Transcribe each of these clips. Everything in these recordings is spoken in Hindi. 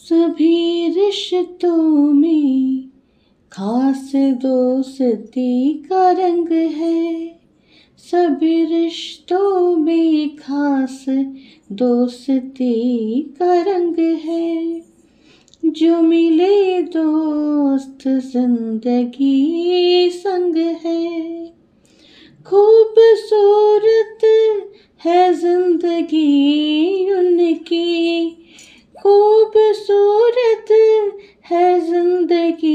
सभी रिश्तों में खास दोस्ती का रंग है। सभी रिश्तों में खास दोस्ती का रंग है। जो मिले दोस्त जिंदगी संग है। खूबसूरत है जिंदगी उनकी, खूबसूरत है जिंदगी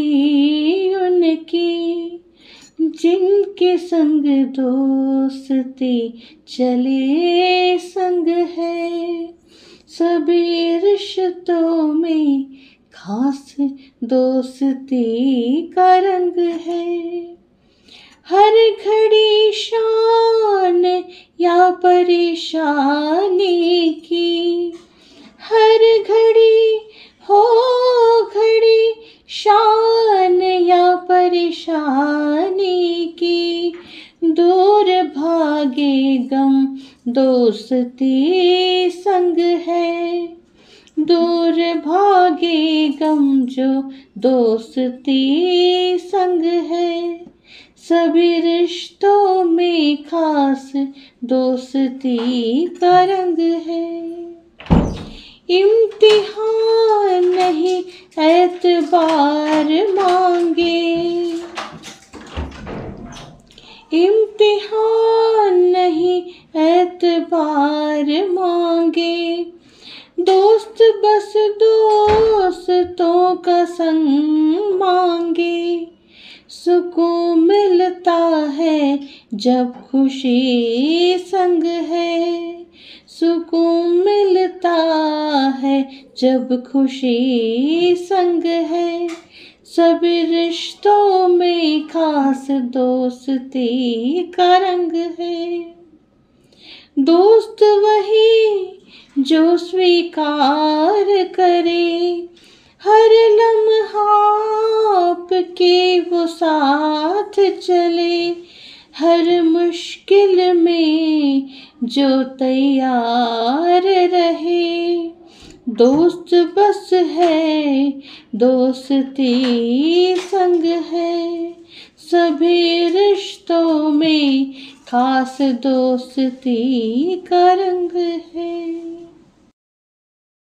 उनकी। जिनके संग दोस्ती चले संग है। सभी रिश्तों में खास दोस्ती का रंग है। हर घड़ी शान या परेशानी की, हर घड़ी हो घड़ी शान या परेशानी की। दूर भागे गम दोस्ती संग है। दूर भागे गम जो दोस्ती संग है। सभी रिश्तों में खास दोस्ती का रंग है। इम्तिहान नहीं एतबार मांगे, इम्तिहान नहीं एतबार मांगे। दोस्त बस दोस्तों का संग मांगे। सुकून मिलता है जब खुशी संग है। सुकून मिलता है जब खुशी संग है। सभी रिश्तों में खास दोस्ती का रंग है। दोस्त वही जो स्वीकार करे, हर लम्हा आपके वो साथ चले। हर मुश्किल में जो तैयार रहे। दोस्त बस है दोस्ती संग है। सभी रिश्तों में खास दोस्ती का रंग है।